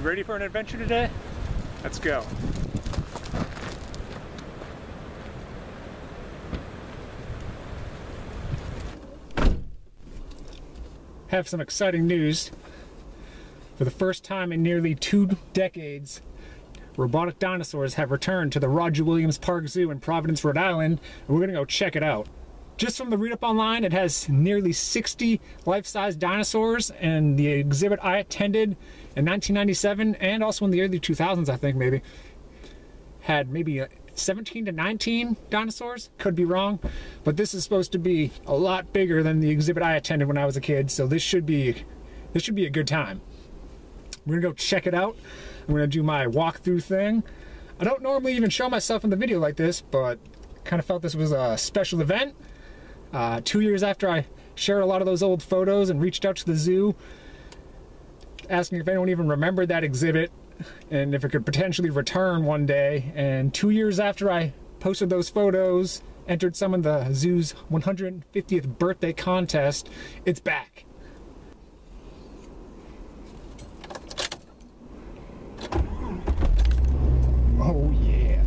ready for an adventure today? Let's go. Have some exciting news. For the first time in nearly 2 decades, robotic dinosaurs have returned to the Roger Williams Park Zoo in Providence, Rhode Island, and we're gonna go check it out. Just from the read-up online, it has nearly 60 life-size dinosaurs, and the exhibit I attended in 1997, and also in the early 2000s, I think maybe, had maybe 17 to 19 dinosaurs. Could be wrong, but this is supposed to be a lot bigger than the exhibit I attended when I was a kid, so this should be a good time. We're gonna go check it out. I'm gonna do my walkthrough thing. I don't normally even show myself in the video like this, but kind of felt this was a special event. 2 years after I shared a lot of those old photos and reached out to the zoo, asking if anyone even remembered that exhibit and if it could potentially return one day. And 2 years after I posted those photos, entered some of the zoo's 150th birthday contest, it's back. Oh yeah.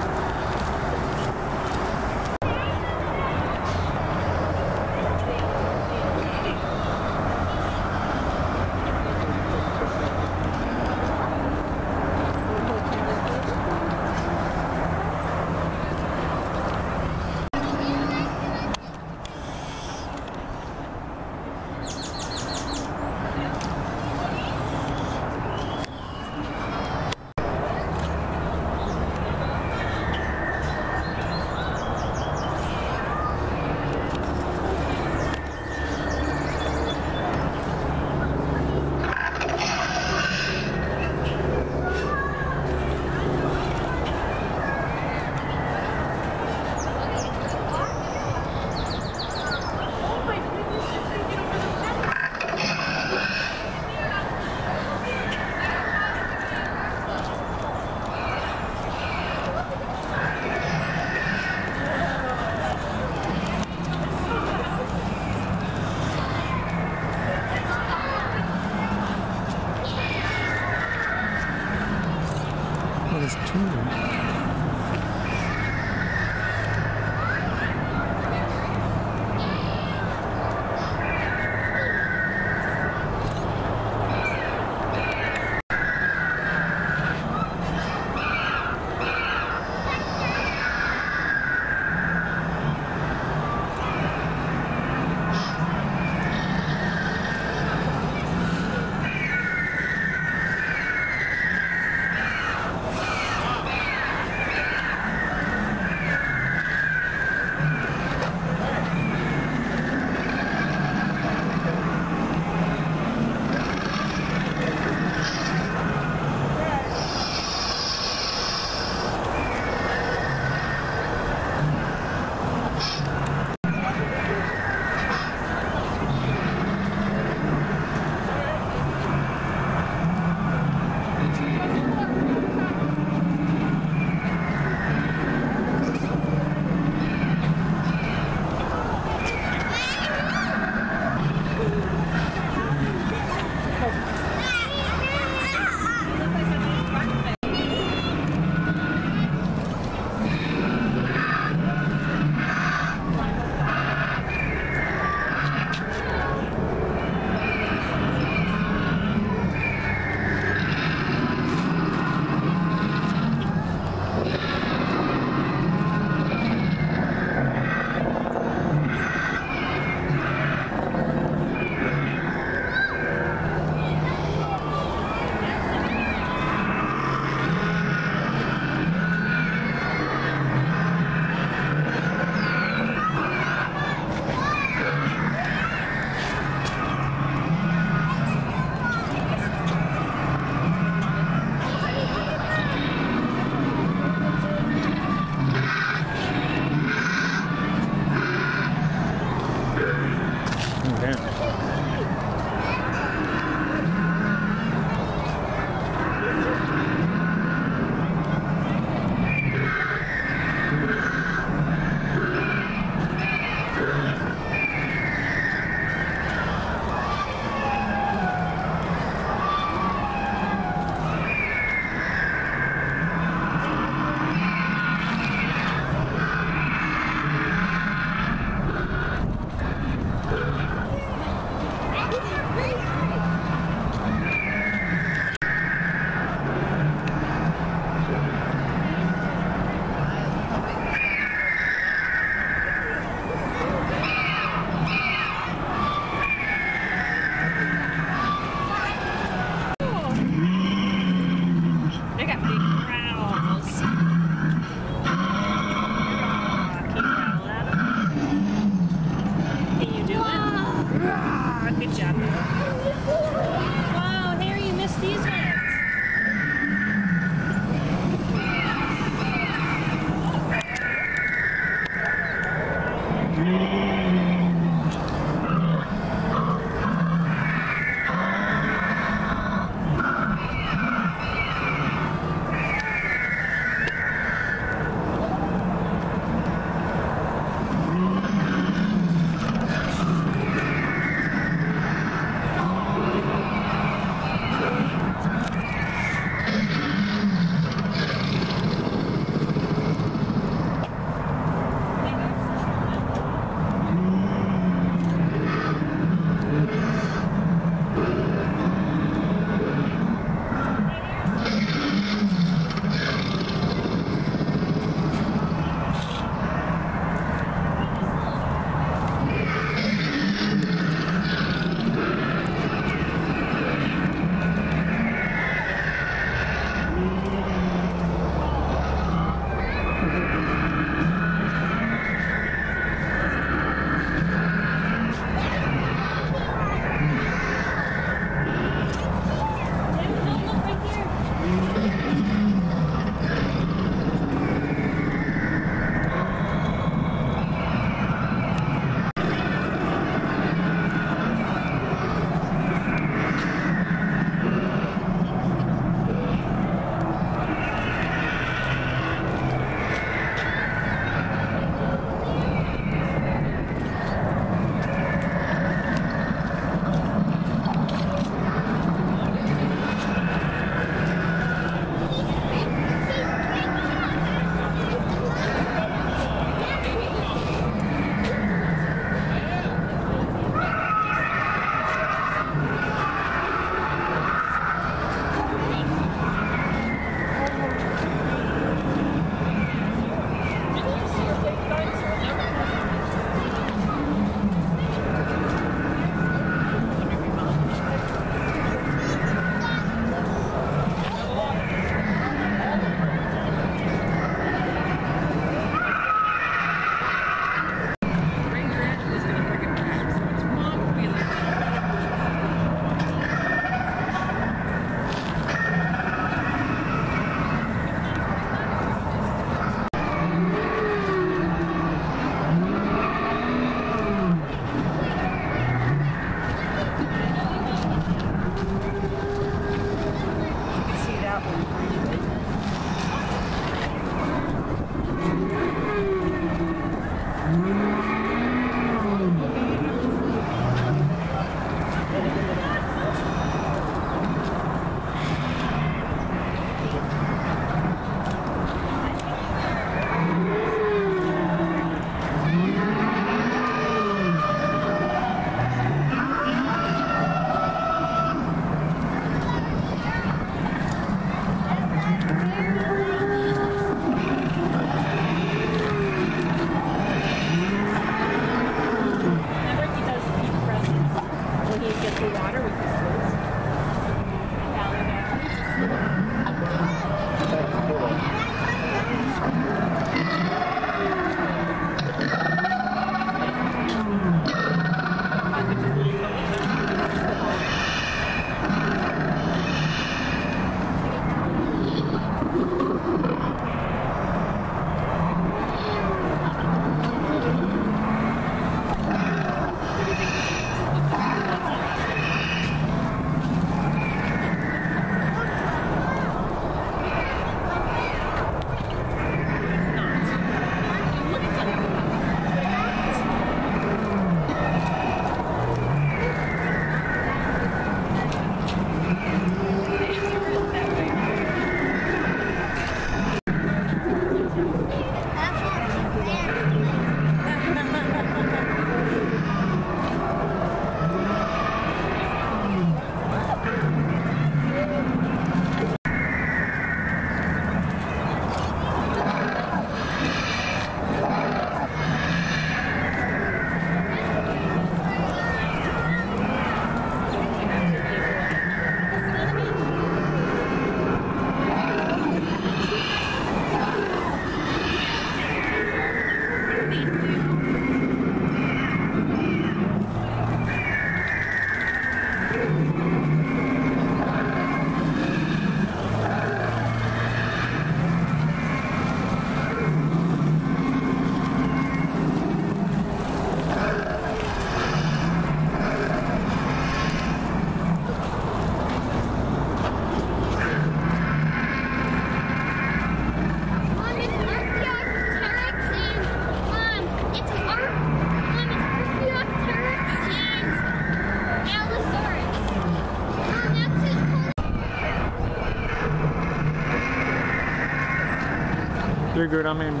You're good, I'm in.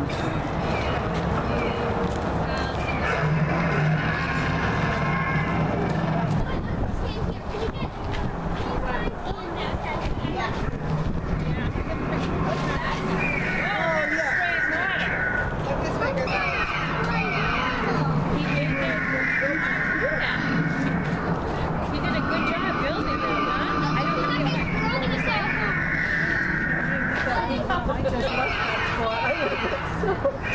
I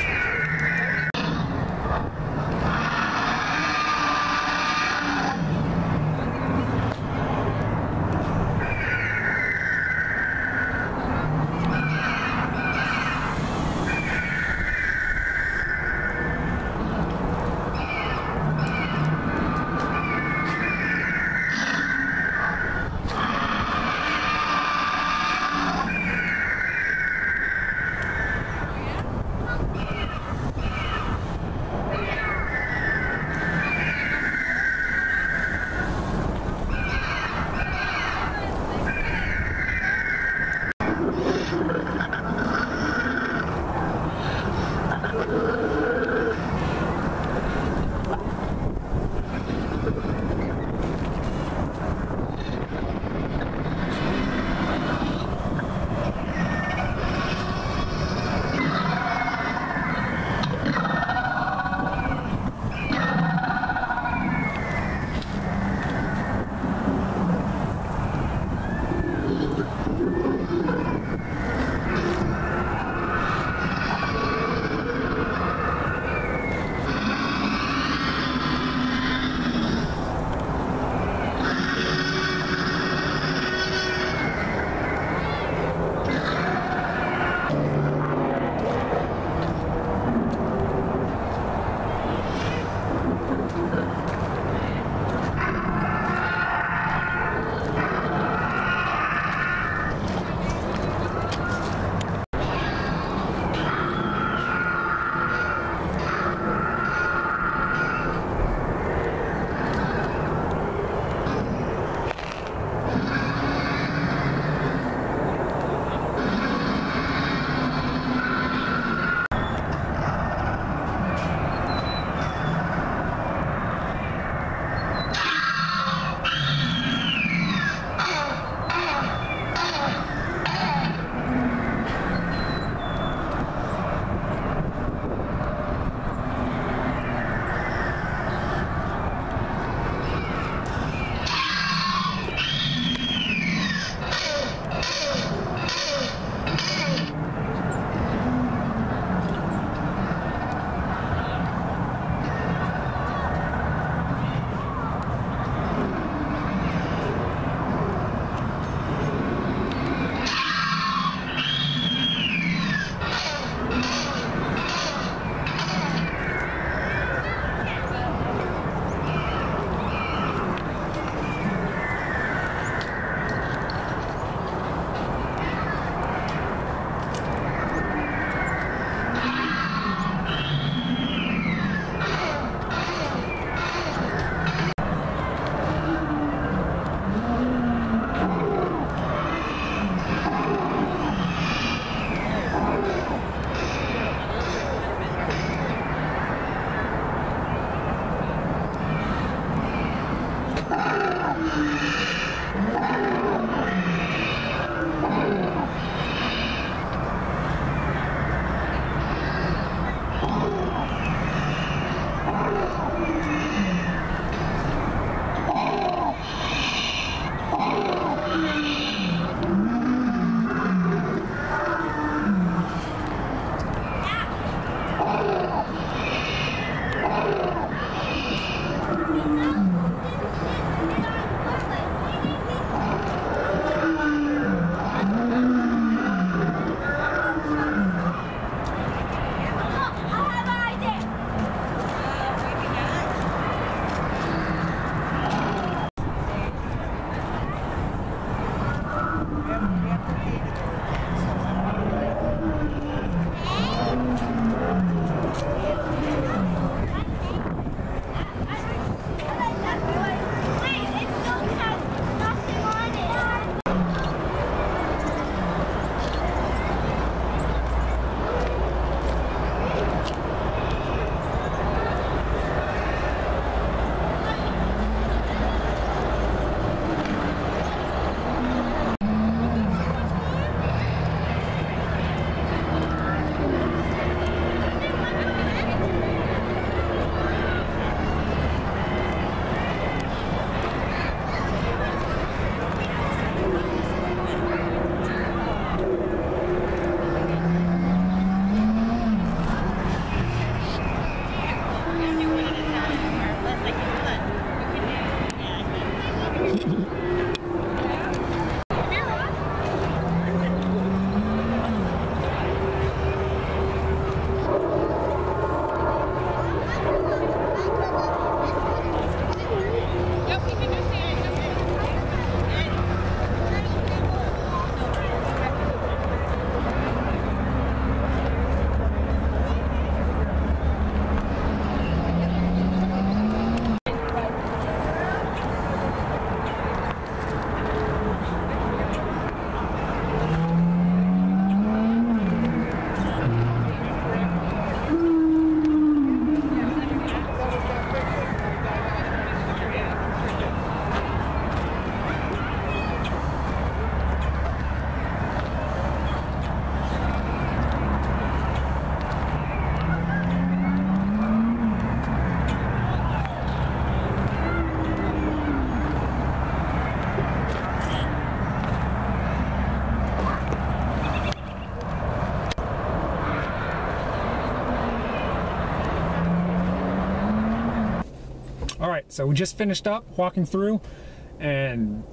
Alright, so we just finished up walking through and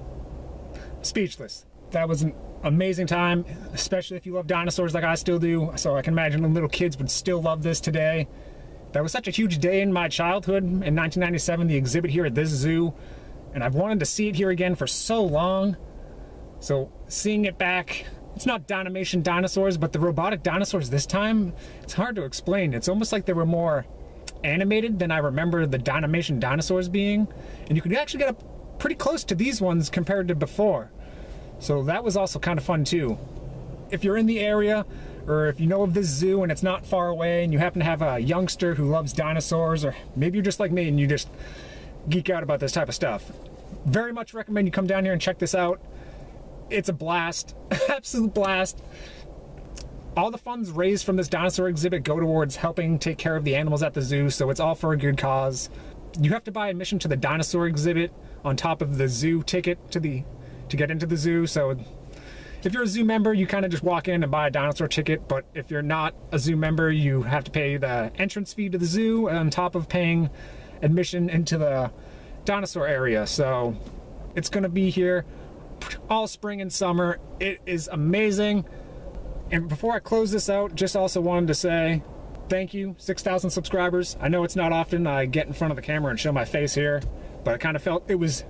speechless. That was an amazing time, especially if you love dinosaurs like I still do. So I can imagine the little kids would still love this today. That was such a huge day in my childhood in 1997, the exhibit here at this zoo. And I've wanted to see it here again for so long. So seeing it back, it's not Dynamation dinosaurs, but the robotic dinosaurs this time, it's hard to explain. It's almost like they were more animated than I remember the Dynamation dinosaurs being, and you could actually get up pretty close to these ones compared to before. So that was also kind of fun too. If you're in the area, or if you know of this zoo and it's not far away and you happen to have a youngster who loves dinosaurs, or maybe you're just like me and you just geek out about this type of stuff, very much recommend you come down here and check this out. It's a blast. Absolute blast. All the funds raised from this dinosaur exhibit go towards helping take care of the animals at the zoo, so it's all for a good cause. You have to buy admission to the dinosaur exhibit on top of the zoo ticket to get into the zoo. So if you're a zoo member, you kind of just walk in and buy a dinosaur ticket, but if you're not a zoo member, you have to pay the entrance fee to the zoo on top of paying admission into the dinosaur area. So it's going to be here all spring and summer. It is amazing. And before I close this out, just also wanted to say thank you, 6,000 subscribers. I know it's not often I get in front of the camera and show my face here, but I kind of felt it was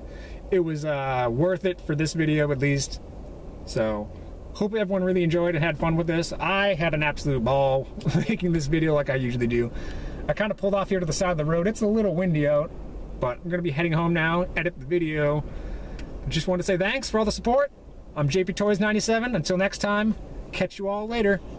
worth it for this video at least. So hope everyone really enjoyed and had fun with this. I had an absolute ball making this video like I usually do. I kind of pulled off here to the side of the road. It's a little windy out, but I'm gonna be heading home now, edit the video. Just want to say thanks for all the support. I'm JP Toys 97. Until next time, catch you all later.